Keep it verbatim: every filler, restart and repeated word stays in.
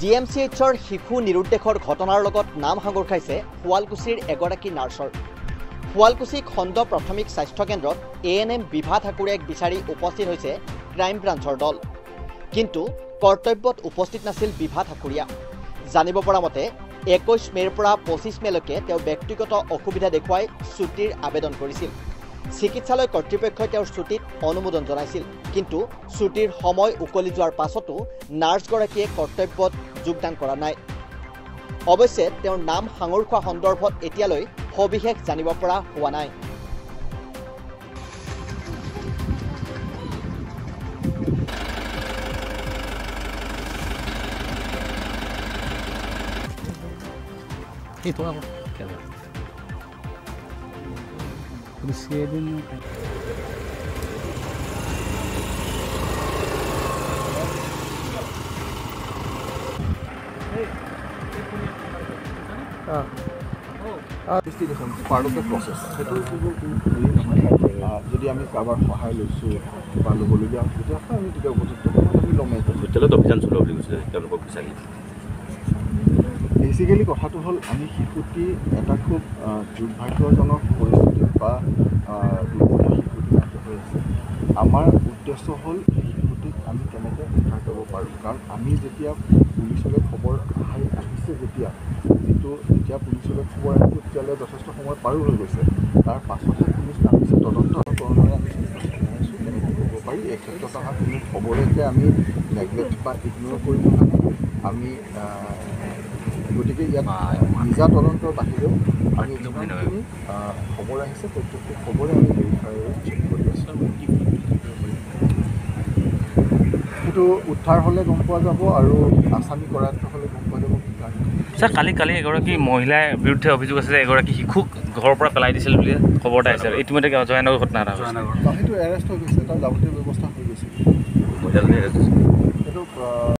জিএমচিএইচৰ শিশু নিৰুদ্দেশৰ ঘটনাৰ লগত নাম সাঙুৰ খাইছে শুৱালকুছিৰ এগৰাকী নাৰ্ছৰ। শুৱালকুছি খণ্ড প্ৰাথমিক স্বাস্থ্য কেন্দ্ৰত এ এন এম বিভা ঠাকুৰীয়াক বিচাৰি উপস্থিত হৈছে ক্ৰাইম ব্ৰাঞ্চৰ দল। কিন্তু কৰ্তব্যত উপস্থিত নাছিল বিভা ঠাকুৰীয়া। জানিব পৰা মতে একৈশ মে'ৰ পৰা পঁচিছ মে'লৈকে তেওঁ ব্যক্তিগত অসুবিধা দেখুৱাই ছুটিৰ আবেদন কৰিছিল। চিকিৎসালয় কৰ্তৃপক্ষই তেওঁৰ ছুটিত অনুমোদন জনাইছিল, কিন্তু ছুটিৰ সময় উকলি যোৱাৰ পাছতো নাৰ্ছগৰাকীয়ে কৰ্তব্যত যোগদান কৰা নাই। অৱশ্যে তেওঁৰ নাম সাঙুৰ খোৱা সন্দৰ্ভত এতিয়ালৈ সবিশেষ জানিব পৰা হোৱা নাই। Itu apa? Coba. Presiden. Ah. Ah, this is part of the process. যদি আমি কাৰোবাৰ সহায় লৈছোঁ বা ল'বলগীয়া তেতিয়া আমি তেতিয়া উপযুক্ত আমি ল'মেই তেতিয়াহ'লে অভিযান চলোৱা বুলি কৈছে তেওঁলোকক বিচাৰি। বেচিকেলি কথাটো হ'ল আমি শিশুটি এটা খুব দুৰ্ভাগ্যজনক পৰিস্থিতিত বা দুৰ্ঘটনা শিশুটি নাকি হৈ আছে। আমাৰ উদ্দেশ্য হ'ল শিশুটিক আমি কেনেকৈ উদ্ধাৰ কৰিব পাৰোঁ, কাৰণ আমি যেতিয়া পুলিচলৈ খবৰ আহি আহিছে যেতিয়া যিটো যেতিয়া পুলিচলৈ খবৰ আহিছে তেতিয়ালৈ যথেষ্ট সময় পাৰো হৈ গৈছে। তাৰ পাছতহে পুলিচ নামিছে তদন্ত কৰণৰে আমি জনাইছোঁ কেনেকৈ কৰিব পাৰি। এই ক্ষেত্ৰত অহা কোনো খবৰকে আমি নেগলেক্ট বা ইগন'ৰ কৰিব নালাগে। আমি গতিকে ইয়াত নিজা তদন্তৰ বাহিৰেও আমি যিমানখিনি খবৰ আহিছে প্ৰত্যেকটো খবৰে আমি ভেৰিফাই চেক কৰি আছোঁ। সেইটো উদ্ধাৰ হ'লে গম পোৱা যাব আৰু আসামি কৰায়ত্ব হ'লে গম পোৱা যাব কি কাৰণে। ছাৰ কালি কালি এগৰাকী মহিলাৰ বিৰুদ্ধে অভিযোগ আছে যে এগৰাকী শিশুক ঘৰৰ পৰা পেলাই দিছিল বুলি খবৰ এটা আহিছে। ইতিমধ্যে জয়নগৰ ঘটনা এটা সেইটো এৰেষ্ট হৈ গৈছে, তাৰ যাৱতীয় ব্যৱস্থা হৈ গৈছে। সেইটো